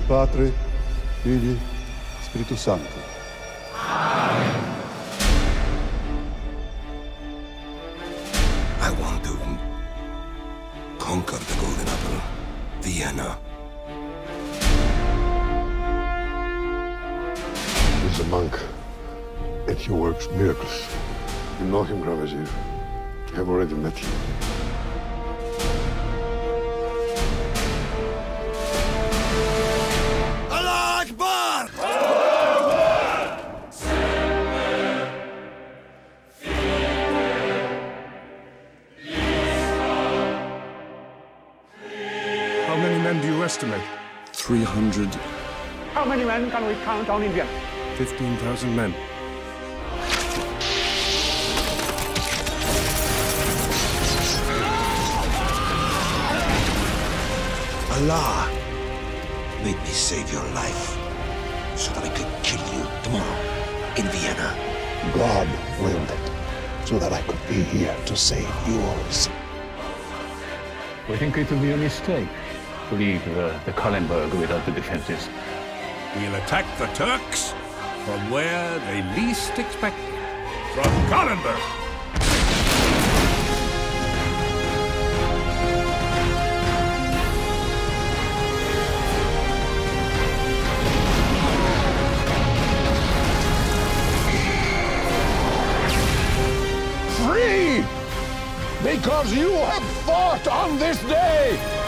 Padre, Figli, Spiritus Sancto. I want to conquer the Golden Apple, Vienna. He's a monk, and he works miracles. You know him, Grand Vizier. You have already met him. Allah Akbar! How many men do you estimate? 300. How many men can we count on in Vienna? 15,000 men. Allah made me save your life so that I could kill you tomorrow in Vienna. God willed it, so that I could be here to save yours. We think it will be a mistake to leave the Kallenberg without the defenses. We'll attack the Turks from where they least expect it. From Kallenberg! Free! Because you have fought on this day!